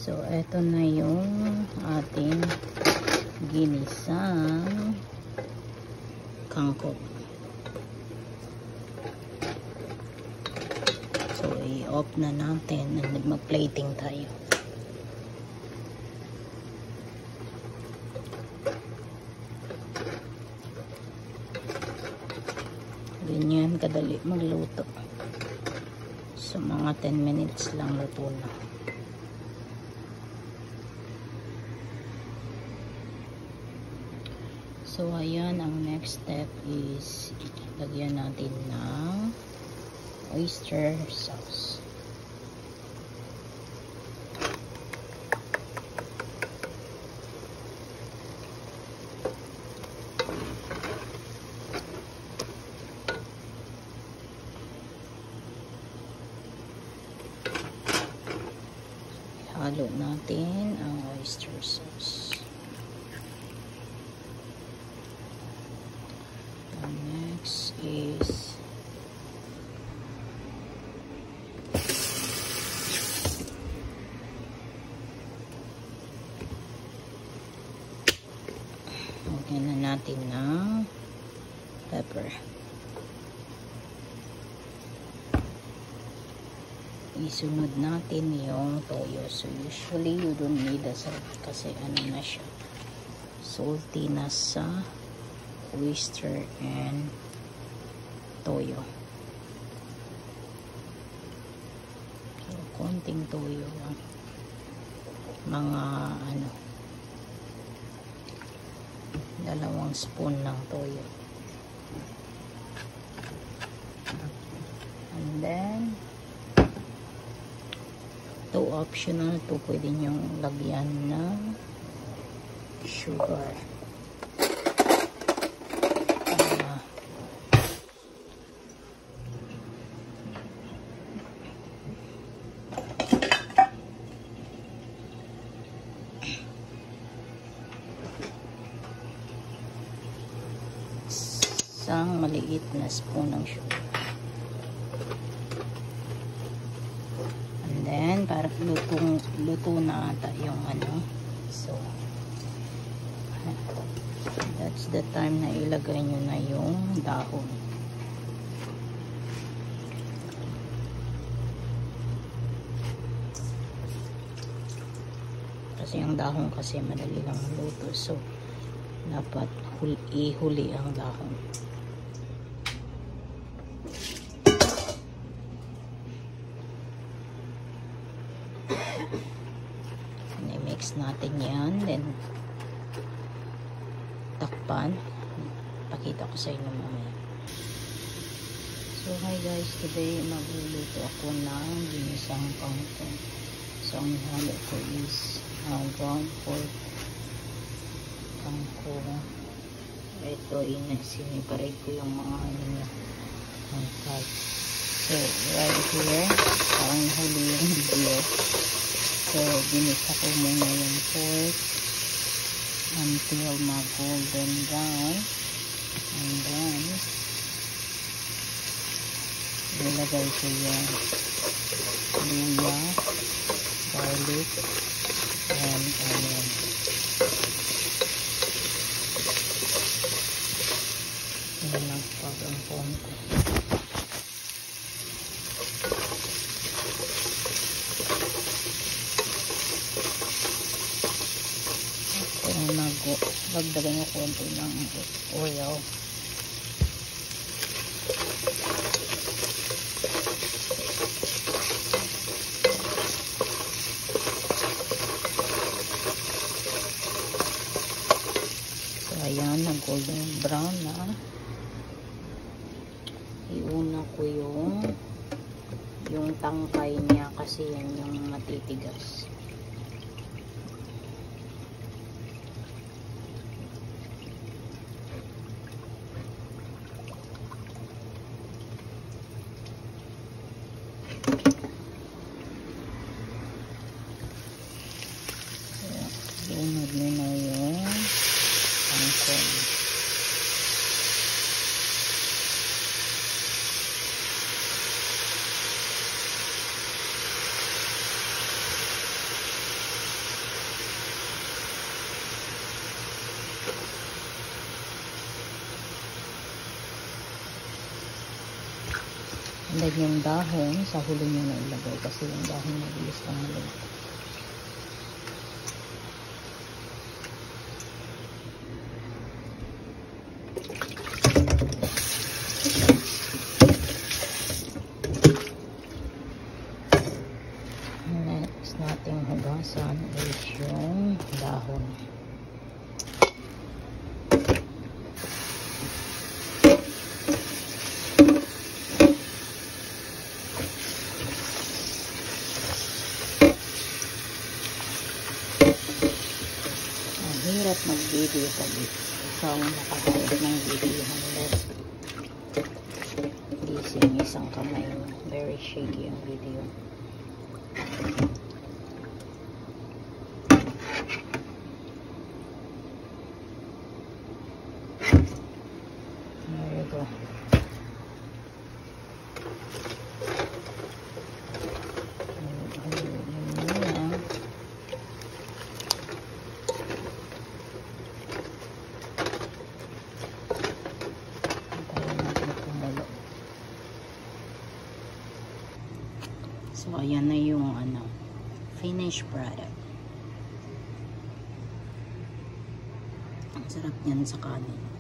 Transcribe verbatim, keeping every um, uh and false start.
So, eto na yung ating ginisang kangkong. So, i-off na natin and mag-plating tayo. Ganyan kadali magluto. So, mga ten minutes lang luto na. So, ayan, ang next step is lagyan natin ng oyster sauce. Halo natin ang oyster sauce. And next is lagyan na natin ng pepper. Isunod natin yung toyo. So usually you don't need a salt kasi ano na siya, salty na sa oyster and toyo. So konting toyo lang, mga ano dalawang spoon ng toyo, and then to optional to, pwede nyong lagyan ng sugar. Uh, isang maliit na spoon ng sugar. Then, para lutong, luto na ata yung ano. So, that's the time na ilagay nyo na yung dahon. Kasi yung dahon kasi madali lang luto. So, dapat huli, ihuli ang dahon. I-mix natin yan, then takpan. Pakita ko sa inyo mamaya. So hi guys, today magluluto ako ng ginisang kangkong. So ang halo ko is uh, ground pork, kangkong. Ito, inasiniparate ko yung mga ano niya, kangkong. So right here, parang nahuli yung video. So, ginisa ko muna yung pork until mag-golden brown. And then, ilagay ko yung luya, garlic, and onion. Yan lang pag ang konti. Magdagay mo konti ng oil. So ayan, nag golden brown na. Iuna ko yung yung tangkay niya kasi yan yung matitigas. Lunod mo na yung kangkong. And then yung dahon, sa huli nyo na ilagay kasi yung dahon mabilis lang maluto. Next nating hugasan is yung dahon. Hirap mag-video pag ikaw nakahawak ng video unless gising isang kamay mo. Very shaky ang video. There you go. So, ayan na yung ano, finished product. Ang sarap niyan sa kanin.